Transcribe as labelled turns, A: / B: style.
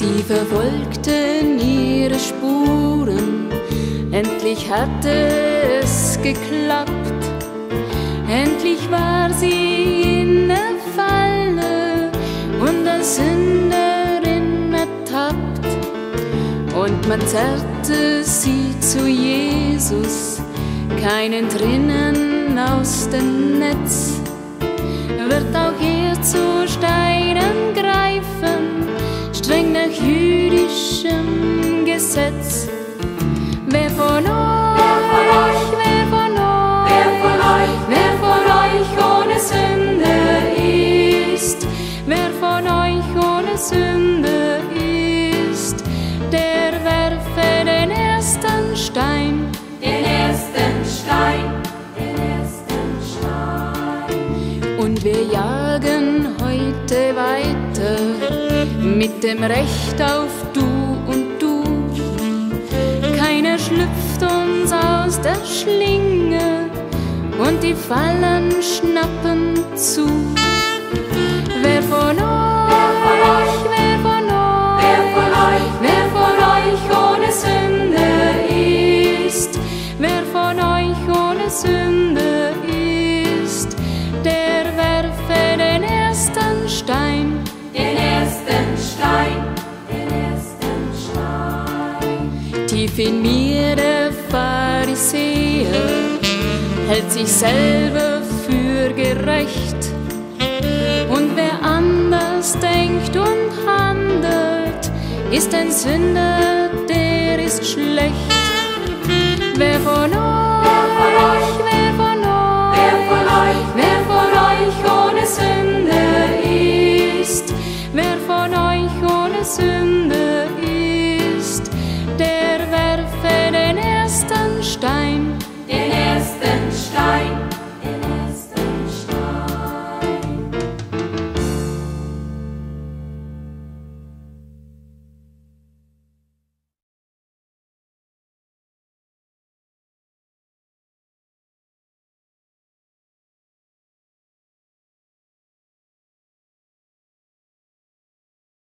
A: Sie verfolgten ihre Spuren, endlich hatte es geklappt. Endlich war sie in der Falle und als Sünderin ertappt. Und man zerrte sie zu Jesus, keinen drinnen aus dem Netz. Wird auch er zu Steinen greifen, streng nach jüdischem Gesetz. Wer von euch ohne Sünde ist, wer von euch ohne Sünde ist, der werfe den ersten Stein, den ersten Stein, den ersten Stein. Und wir jagen heute weiter mit dem Recht auf Du und Du. Keiner schlüpft uns aus der Schlinge und die Fallen schnappen zu. Wer von euch ohne Sünde ist, wer von euch ohne Sünde ist, der werfe den ersten Stein, den ersten Stein, den ersten Stein. Tief in mir der Pharisäer hält sich selber für gerecht, und wer anders denkt und handelt, ist ein Sünder, der ist schlecht. Wer von